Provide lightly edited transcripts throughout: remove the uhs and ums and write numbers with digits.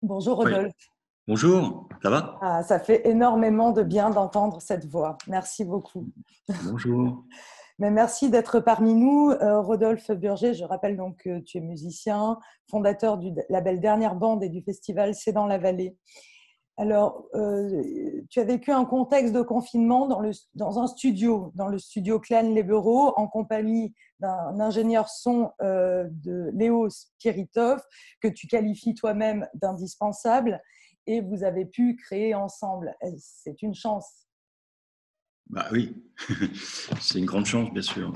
Bonjour Oui. Rodolphe. Bonjour, ça va? Ah, ça fait énormément de bien d'entendre cette voix. Merci beaucoup. Bonjour. Mais merci d'être parmi nous. Rodolphe Burger, je rappelle donc que tu es musicien, fondateur du label Dernière Bande et du festival C'est dans la vallée. Alors, tu as vécu un contexte de confinement dans un studio, dans le studio Clan Les Bureaux, en compagnie d'un ingénieur son de Léo Spiritov, que tu qualifies toi-même d'indispensable, et vous avez pu créer ensemble. C'est une chance. Bah oui, c'est une grande chance, bien sûr.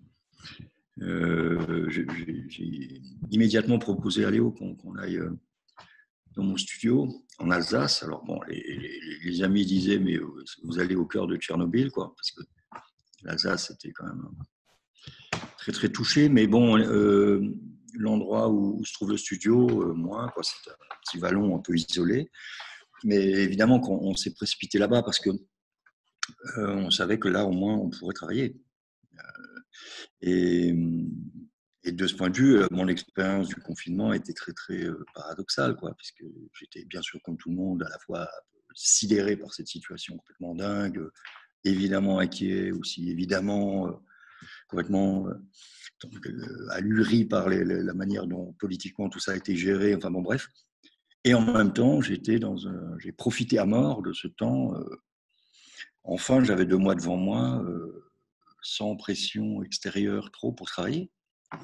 J'ai immédiatement proposé à Léo qu'on aille dans mon studio en Alsace. Alors bon, les amis disaient, mais vous allez au cœur de Tchernobyl, quoi, parce que l'Alsace était quand même très très touché. Mais bon, l'endroit où se trouve le studio, moins, quoi, c'est un petit vallon un peu isolé. Mais évidemment qu'on s'est précipité là-bas parce que on savait que là, au moins, on pourrait travailler. Et, et de ce point de vue, mon expérience du confinement était très, très paradoxale, quoi, puisque j'étais bien sûr, comme tout le monde, à la fois sidéré par cette situation complètement dingue, évidemment inquiet, aussi évidemment complètement ahuri par la manière dont politiquement tout ça a été géré, enfin bon, bref. Et en même temps, j'ai profité à mort de ce temps. Enfin, j'avais 2 mois devant moi. Sans pression extérieure trop pour travailler. Et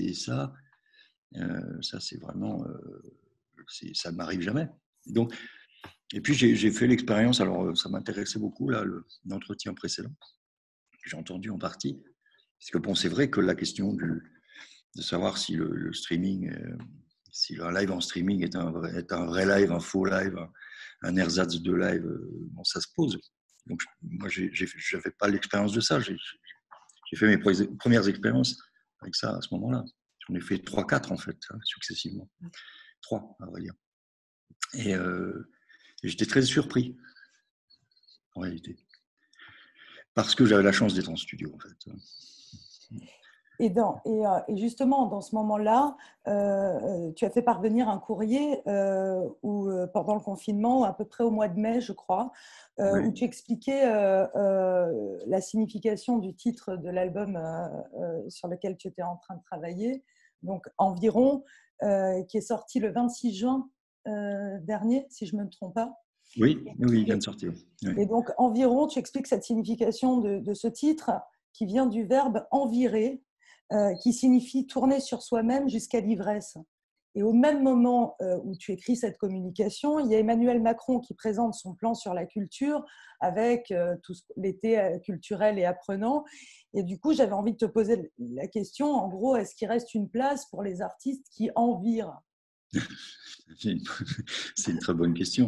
ça c'est vraiment, ça ne m'arrive jamais. Donc, et puis j'ai fait l'expérience, alors ça m'intéressait beaucoup, là, l'entretien précédent, que j'ai entendu en partie, parce que bon, c'est vrai que la question de savoir si le streaming, si un live en streaming est un vrai live, un faux live, un ersatz de live, bon, ça se pose. Donc, moi, je n'avais pas l'expérience de ça. J'ai fait mes premières expériences avec ça à ce moment-là. J'en ai fait 3, 4 en fait, successivement. 3, à vrai dire. Et j'étais très surpris, en réalité. Parce que j'avais la chance d'être en studio, en fait. Et justement, dans ce moment-là, tu as fait parvenir un courrier pendant le confinement, à peu près au mois de mai, je crois, où Oui. tu expliquais la signification du titre de l'album sur lequel tu étais en train de travailler, donc Environ, qui est sorti le 26 juin dernier, si je ne me trompe pas. Oui, oui, il vient Et, de sortir. Oui. et donc, Environ, tu expliques cette signification de ce titre qui vient du verbe envirer, qui signifie tourner sur soi-même jusqu'à l'ivresse. Et au même moment où tu écris cette communication, il y a Emmanuel Macron qui présente son plan sur la culture avec tout l'été culturel et apprenant. Et du coup, j'avais envie de te poser la question, en gros, est-ce qu'il reste une place pour les artistes qui envirent? C'est une très bonne question.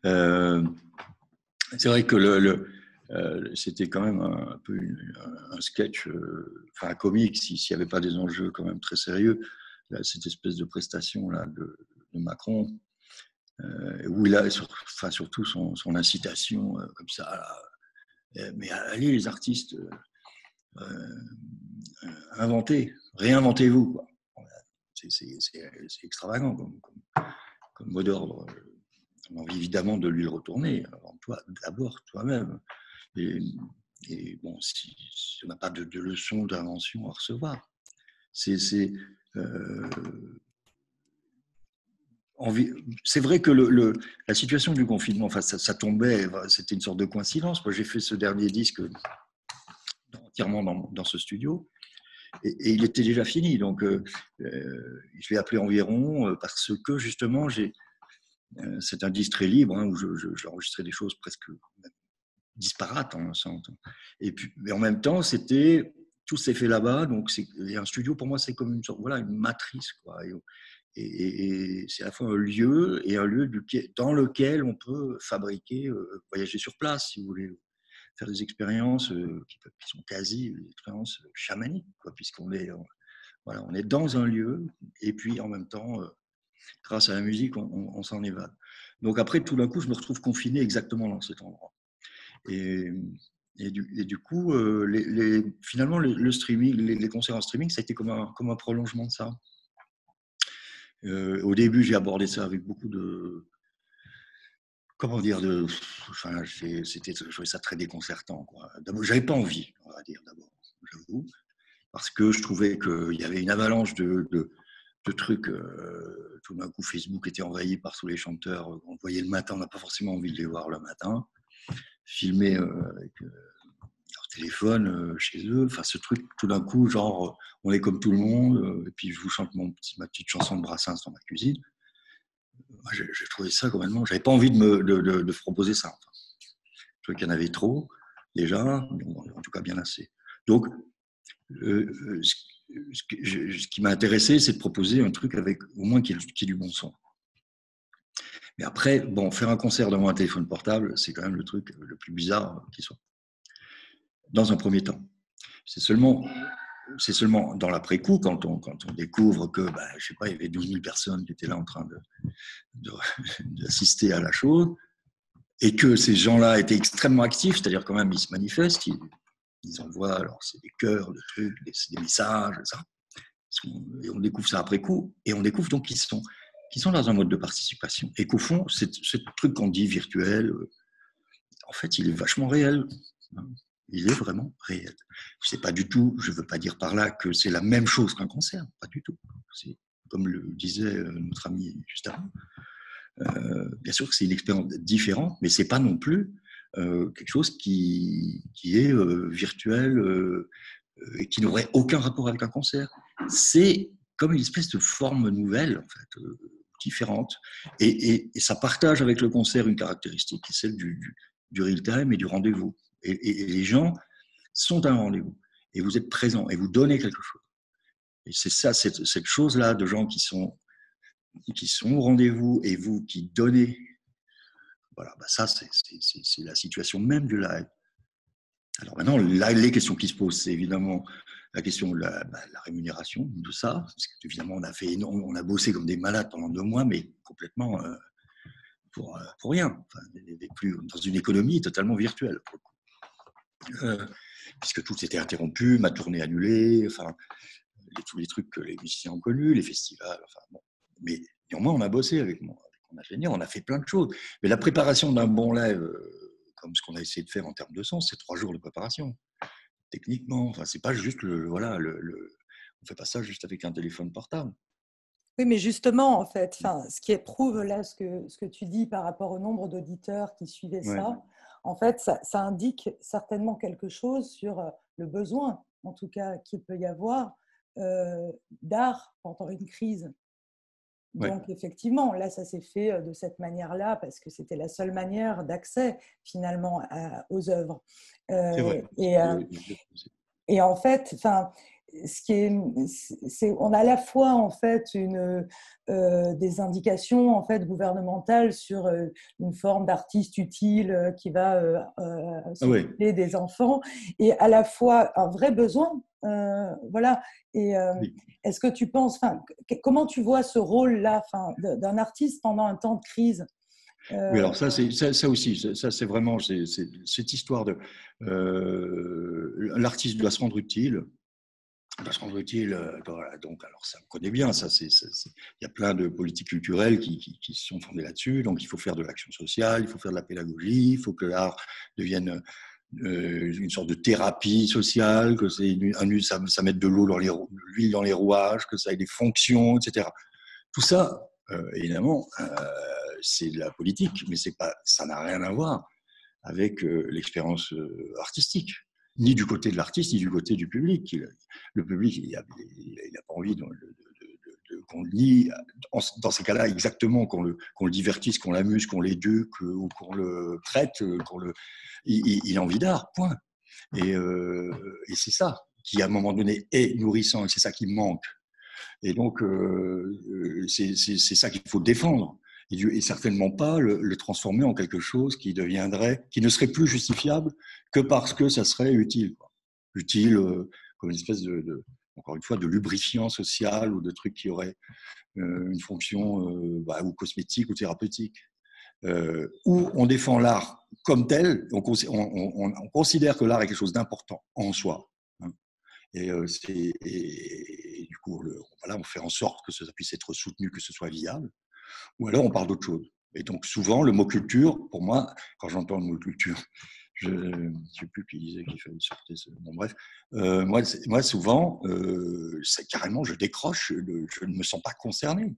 C'est vrai que c'était quand même un peu un sketch, enfin un comique, s'il n'y avait pas des enjeux quand même très sérieux. Là, cette espèce de prestation là de Macron, où il a enfin, surtout son incitation comme ça. Là, mais allez les artistes, inventez, réinventez-vous, quoi. C'est extravagant comme mot d'ordre. On a envie évidemment de lui le retourner. Avant toi, d'abord toi-même. Et, et bon, si on n'a pas de leçons d'invention à recevoir, c'est euh, c'est vrai que la situation du confinement, enfin, ça tombait, c'était une sorte de coïncidence. Moi, j'ai fait ce dernier disque entièrement dans ce studio et il était déjà fini. Donc, je l'ai appelé Environ parce que justement, c'est un disque très libre où j'ai enregistré des choses presque disparates en un sens. Et puis, mais en même temps, tout s'est fait là-bas. Donc, un studio pour moi, c'est comme une sorte, voilà, une matrice, quoi. Et c'est à la fois un lieu et un lieu dans lequel on peut fabriquer, voyager sur place, si vous voulez, faire des expériences qui sont quasi des expériences chamaniques, quoi, puisqu'on est, voilà, on est dans un lieu et puis en même temps, grâce à la musique, on s'en évade. Donc après, tout d'un coup, je me retrouve confiné exactement dans cet endroit. Et, et du coup, finalement, le streaming, les concerts en streaming, ça a été comme un prolongement de ça. Au début, j'ai abordé ça avec beaucoup de, comment dire, enfin, je trouvais ça très déconcertant, quoi. D'abord, j'avais pas envie, on va dire, d'abord, j'avoue, parce que je trouvais qu'il y avait une avalanche de trucs. Tout d'un coup, Facebook était envahi par tous les chanteurs. On le voyait le matin, on n'a pas forcément envie de les voir le matin, filmés avec leur téléphone chez eux. Enfin, ce truc, tout d'un coup, genre, on est comme tout le monde, et puis je vous chante ma petite chanson de Brassens dans ma cuisine. Moi, j'ai trouvé ça complètement. J'avais pas envie de proposer ça. Enfin, je trouvais qu'il y en avait trop, déjà, en tout cas bien assez. Donc, ce qui m'a intéressé, c'est de proposer un truc avec au moins qui ait du bon son. Mais après, bon, faire un concert devant un téléphone portable, c'est quand même le truc le plus bizarre qui soit. Dans un premier temps. C'est seulement dans l'après-coup, quand on découvre que, je sais pas, il y avait 12 000 personnes qui étaient là en train d'assister à la chose, et que ces gens-là étaient extrêmement actifs, c'est-à-dire quand même, ils se manifestent, ils envoient, alors c'est des cœurs, des trucs, des messages, ça. Et on découvre ça après coup, et on découvre donc qu'ils sont dans un mode de participation, et qu'au fond, ce truc qu'on dit virtuel, en fait, il est vachement réel. Il est vraiment réel. C'est pas du tout, je veux pas dire par là que c'est la même chose qu'un concert, pas du tout. C'est, comme le disait notre ami juste avant, bien sûr que c'est une expérience différente, mais c'est pas non plus quelque chose qui est virtuel et qui n'aurait aucun rapport avec un concert. C'est comme une espèce de forme nouvelle, en fait, différente, et ça partage avec le concert une caractéristique, qui est celle du real time et du rendez-vous. Et les gens sont à un rendez-vous, et vous êtes présents, et vous donnez quelque chose. Et c'est ça, cette chose-là de gens qui sont au rendez-vous, et vous qui donnez. Voilà, ça, c'est la situation même du live. Alors maintenant, là, les questions qui se posent, c'est évidemment la question de la rémunération de ça. Parce qu'évidemment, on a bossé comme des malades pendant 2 mois, mais complètement pour rien. Enfin, plus dans une économie totalement virtuelle. Puisque tout était interrompu, ma tournée annulée, enfin, tous les trucs que les musiciens ont connus, les festivals. Enfin, bon. Mais néanmoins, on a bossé avec mon ingénieur, on a fait plein de choses. Mais la préparation d'un bon live, comme ce qu'on a essayé de faire en termes de son, c'est 3 jours de préparation. Techniquement, enfin, c'est pas juste on fait pas ça juste avec un téléphone portable. Oui, mais justement, en fait, ce qui éprouve là ce que tu dis par rapport au nombre d'auditeurs qui suivaient Ouais. ça, en fait, ça indique certainement quelque chose sur le besoin, en tout cas, qu'il peut y avoir d'art pendant une crise. Donc, effectivement, là, ça s'est fait de cette manière-là parce que c'était la seule manière d'accès, finalement, aux œuvres. C'est vrai. Et en fait, ce qui est, on a à la fois en fait des indications en fait gouvernementales sur une forme d'artiste utile qui va s'occuper des enfants, et à la fois un vrai besoin, voilà. Et est-ce que tu penses, comment tu vois ce rôle-là, d'un artiste pendant un temps de crise? Oui, alors ça aussi, ça c'est vraiment cette histoire de l'artiste doit se rendre utile. Donc, alors ça, on connaît bien, ça. Il y a plein de politiques culturelles qui sont fondées là-dessus. Donc, il faut faire de l'action sociale, il faut faire de la pédagogie, il faut que l'art devienne une sorte de thérapie sociale, que ça mette de l'huile dans les rouages, que ça ait des fonctions, etc. Tout ça, évidemment, c'est de la politique, mais ça n'a rien à voir avec l'expérience artistique, ni du côté de l'artiste, ni du côté du public. Le public, il n'a pas envie qu'on le lie, dans ces cas-là, exactement, qu'on le divertisse, qu'on l'amuse, qu'on l'éduque, ou qu'on le traite, il a envie d'art, point. Et c'est ça qui, à un moment donné, est nourrissant, et c'est ça qui manque. Et donc, c'est ça qu'il faut défendre. Et certainement pas le transformer en quelque chose qui ne serait plus justifiable que parce que ça serait utile. Utile comme une espèce encore une fois, de lubrifiant social, ou de trucs qui auraient une fonction ou cosmétique ou thérapeutique. Où on défend l'art comme tel, on considère que l'art est quelque chose d'important en soi. Hein. Et du coup, voilà, on fait en sorte que ça puisse être soutenu, que ce soit viable, ou alors on parle d'autre chose. Et donc souvent, le mot culture, pour moi, quand j'entends le mot culture, je ne sais plus qui disait qu'il fallait sortir ce... Bon, bref, moi souvent, c'est carrément, je décroche, je ne me sens pas concerné.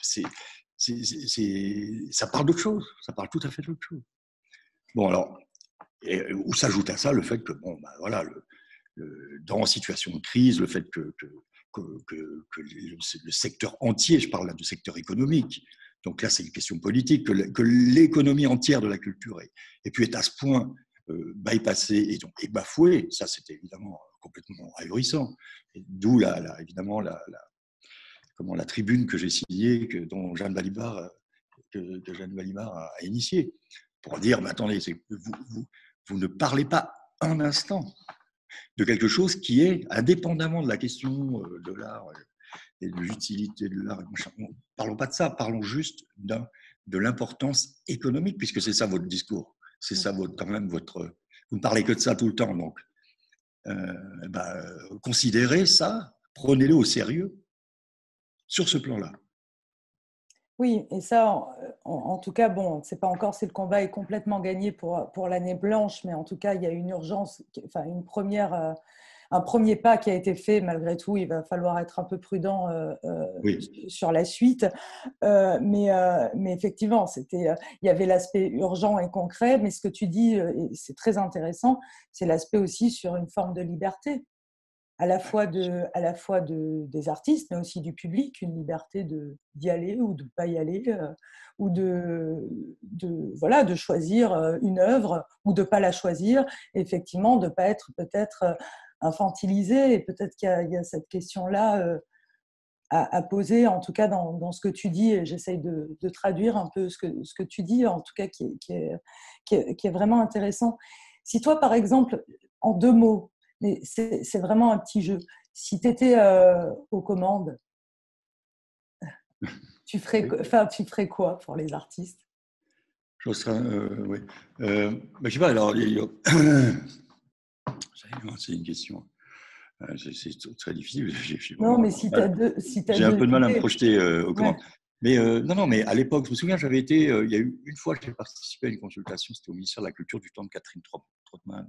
Ça parle d'autre chose, ça parle tout à fait d'autre chose. Bon, alors, où s'ajoute à ça le fait que, bon, bah, voilà, dans une situation de crise, le fait que le secteur entier, je parle là du secteur économique, donc là c'est une question politique, que l'économie entière de la culture ait pu être à ce point bypassée et bafouée, ça c'était évidemment complètement ahurissant. D'où évidemment la tribune que j'ai signée, dont Jeanne Balibar, que Jeanne Balibar a initiée, pour dire, mais attendez, vous ne parlez pas un instant de quelque chose qui est, indépendamment de la question de l'art et de l'utilité de l'art. Parlons pas de ça, parlons juste de l'importance économique, puisque c'est ça votre discours. C'est ça quand même votre... Vous ne parlez que de ça tout le temps, donc considérez ça, prenez-le au sérieux sur ce plan-là. Oui, et ça, en tout cas, bon, c'est pas encore si le combat est complètement gagné pour l'année blanche, mais en tout cas, il y a une urgence, enfin, un premier pas qui a été fait. Malgré tout, il va falloir être un peu prudent Oui. sur la suite. Mais effectivement, il y avait l'aspect urgent et concret, mais ce que tu dis, et c'est très intéressant, c'est l'aspect aussi sur une forme de liberté à la fois des artistes, mais aussi du public, une liberté d'y aller ou de ne pas y aller, ou voilà, de choisir une œuvre ou de ne pas la choisir, et effectivement, de ne pas être peut-être infantilisé. Et peut-être qu'il y a cette question-là à poser, en tout cas dans ce que tu dis, et j'essaye de traduire un peu ce que tu dis, en tout cas qui est vraiment intéressant. Si toi, par exemple, en 2 mots, mais c'est vraiment un petit jeu. Si tu étais aux commandes, tu ferais quoi pour les artistes? Oui. Je sais pas, alors, c'est une question. C'est très difficile. Non, mais si tu as J'ai un deux peu de mal à me idées. projeter aux Ouais. commandes. Mais non, mais à l'époque, je me souviens, j'avais été, il y a eu une fois, j'ai participé à une consultation, c'était au ministère de la Culture du temps de Catherine Trottmann.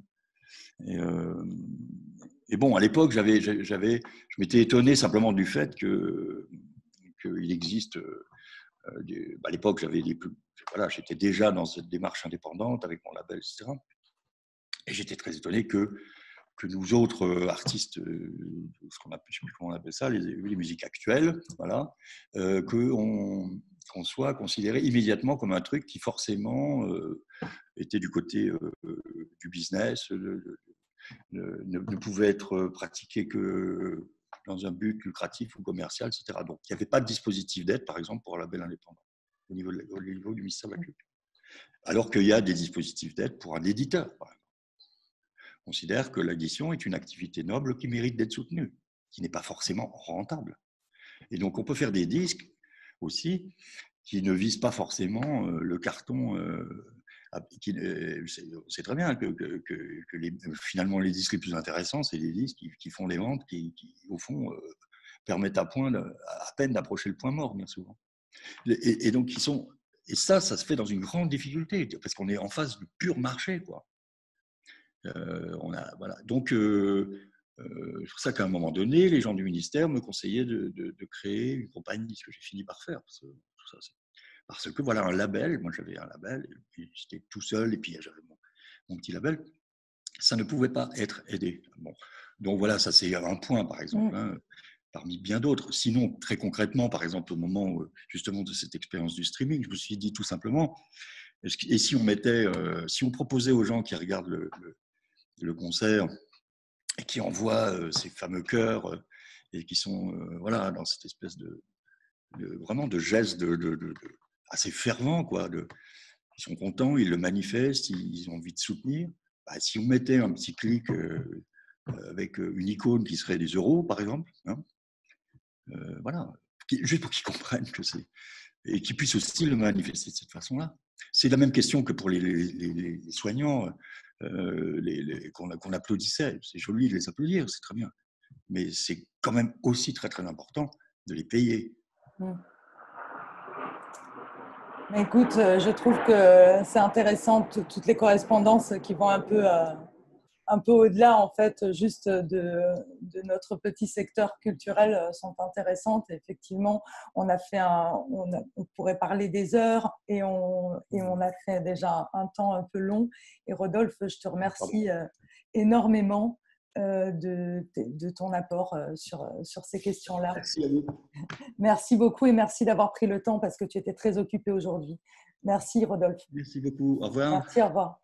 Et bon, à l'époque, je m'étais étonné simplement du fait qu'il existe. À l'époque, voilà, j'étais déjà dans cette démarche indépendante avec mon label, etc. Et j'étais très étonné que nous autres artistes, ce qu'on appelle, je sais plus comment on appelle ça, les musiques actuelles, voilà, qu'on soit considéré immédiatement comme un truc qui forcément était du côté du business, ne pouvait être pratiqué que dans un but lucratif ou commercial, etc. Donc, il n'y avait pas de dispositif d'aide, par exemple, pour un label indépendant au niveau du ministère de la Culture. Alors qu'il y a des dispositifs d'aide pour un éditeur, par exemple. On considère que l'édition est une activité noble qui mérite d'être soutenue, qui n'est pas forcément rentable. Et donc, on peut faire des disques aussi qui ne visent pas forcément le carton. C'est très bien finalement, les disques les plus intéressants, c'est les disques qui font les ventes, qui au fond, permettent à peine d'approcher le point mort, bien souvent. Et donc, et ça se fait dans une grande difficulté, parce qu'on est en face du pur marché, quoi. Voilà. Donc, c'est pour ça qu'à un moment donné, les gens du ministère me conseillaient de créer une compagnie, ce que j'ai fini par faire. Parce que voilà, un label, moi j'avais un label, j'étais tout seul, et puis j'avais mon petit label, ça ne pouvait pas être aidé. Bon. Donc voilà, ça c'est un point, par exemple, hein, parmi bien d'autres. Sinon, très concrètement, par exemple, au moment justement de cette expérience du streaming, je me suis dit tout simplement, et si on proposait aux gens qui regardent le concert et qui envoient ces fameux chœurs et qui sont voilà, dans cette espèce vraiment de geste assez fervent, quoi. Ils sont contents, ils le manifestent, ils ont envie de soutenir. Bah, si on mettait un petit clic avec une icône qui serait des euros, par exemple, hein, voilà, juste pour qu'ils comprennent que c'est. Et qu'ils puissent aussi le manifester de cette façon-là. C'est la même question que pour les soignants qu'on applaudissait. C'est joli de les applaudir, c'est très bien. Mais c'est quand même aussi très, très important de les payer. Mais écoute, je trouve que c'est intéressant, toutes les correspondances qui vont un peu au-delà, en fait, juste de notre petit secteur culturel sont intéressantes. Et effectivement, on pourrait parler des heures et on a fait déjà un temps un peu long. Et Rodolphe, je te remercie énormément de ton apport sur ces questions-là. Merci à vous. Merci beaucoup et merci d'avoir pris le temps parce que tu étais très occupé aujourd'hui. Merci Rodolphe. Merci beaucoup. Au revoir. Merci, au revoir.